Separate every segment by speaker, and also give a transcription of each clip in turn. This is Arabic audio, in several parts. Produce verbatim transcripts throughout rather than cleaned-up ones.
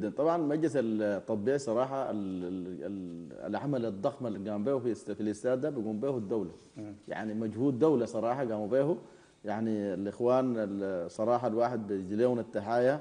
Speaker 1: طبعا مجلس التطبيع صراحه ال- ال- ال- العمل الضخم اللي قام به في است- في الاستاد ده بيقوم به الدوله. يعني مجهود دوله صراحه قاموا به. يعني الاخوان الصراحه الواحد بيجي لهم التحايا.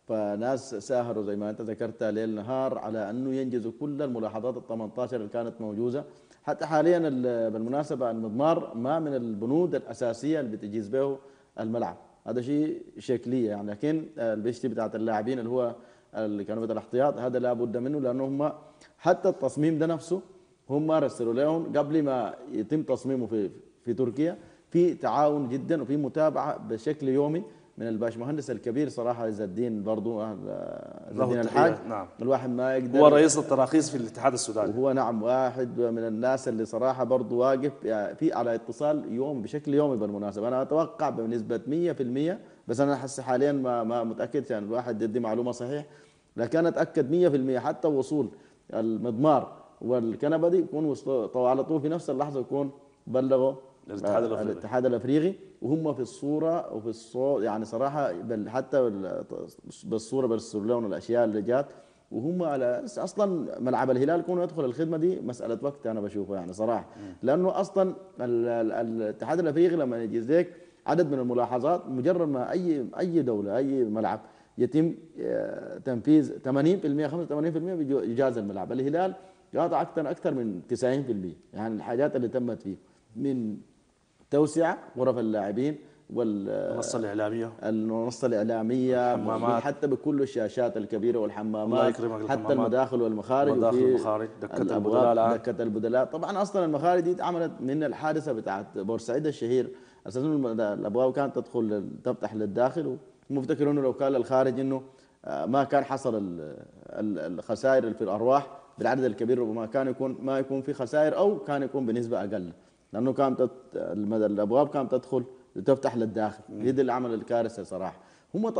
Speaker 1: فناس ساهروا زي ما انت ذكرت ليل نهار على انه ينجزوا كل الملاحظات ال ثمانية عشر اللي كانت موجوده. حتى حاليا ال- بالمناسبه المضمار ما من البنود الاساسيه اللي بتجيز به الملعب. هذا شيء شكليه يعني، لكن البيشتي بتاعت اللاعبين اللي هو اللي كانوا بدل الاحتياط هذا لابد منه، لانه هم حتى التصميم ده نفسه هم رسلوا لهم قبل ما يتم تصميمه في في تركيا. في تعاون جدا وفي متابعه بشكل يومي من الباشمهندس الكبير صراحه عز الدين برضه، عز
Speaker 2: له
Speaker 1: الدين الحاج.
Speaker 2: التحية. نعم.
Speaker 1: الواحد ما
Speaker 2: هو
Speaker 1: يقدر.
Speaker 2: رئيس التراخيص في الاتحاد السوداني.
Speaker 1: وهو نعم واحد من الناس اللي صراحه برضه واقف يعني في على اتصال يوم بشكل يومي. بالمناسبه انا اتوقع بنسبه مية في المية، بس انا حاسس حاليا ما ما متاكد يعني الواحد يدي معلومه صحيح، لكن اتاكد مية في المية حتى وصول المضمار والكنبه دي يكون وصلوا على طول في نفس اللحظه يكون بلغوا
Speaker 2: الاتحاد
Speaker 1: آه،
Speaker 2: الافريقي.
Speaker 1: الاتحاد الافريقي، وهم في الصوره وفي الصوت يعني صراحه بل حتى بال- بالصوره برسلوا لهم الاشياء اللي جات. وهم على اصلا ملعب الهلال كونه يدخل الخدمه دي مساله وقت انا بشوفها يعني صراحه. لانه اصلا ال- ال- الاتحاد الافريقي لما يجي لك عدد من الملاحظات، مجرد ما اي اي دوله اي ملعب يتم آه، تنفيذ ثمانين في المية خمسة وثمانين في المية بيجاز الملعب. الهلال قاطع اكثر اكثر من تسعين في المية يعني الحاجات اللي تمت فيه من توسعه غرف اللاعبين وال
Speaker 2: المنصة الإعلامية.
Speaker 1: المنصة الإعلامية،
Speaker 2: الحمامات.
Speaker 1: حتى بكل الشاشات الكبيرة
Speaker 2: الله
Speaker 1: والحمامات،
Speaker 2: يكرمك.
Speaker 1: حتى
Speaker 2: الحمامات،
Speaker 1: المداخل والمخارج،
Speaker 2: مداخل
Speaker 1: وفي
Speaker 2: المخارج، دكة البدلاء
Speaker 1: الأبواب
Speaker 2: الآن.
Speaker 1: دكة البدلاء. طبعا أصلا المخارج دي اتعملت من الحادثة بتاعت بورسعيد الشهير. أساسا الأبواب كانت تدخل تفتح للداخل، ومفتكرون إنه لو كان للخارج إنه آه، ما كان حصل ال- ال- الخسائر في الأرواح بالعدد الكبير، ربما كان يكون ما يكون في خسائر أو كان يكون بنسبة أقل، لأنه كانت تت- الأبواب كانت تدخل تفتح للداخل. هي دي اللي عمل الكارثة صراحة. هم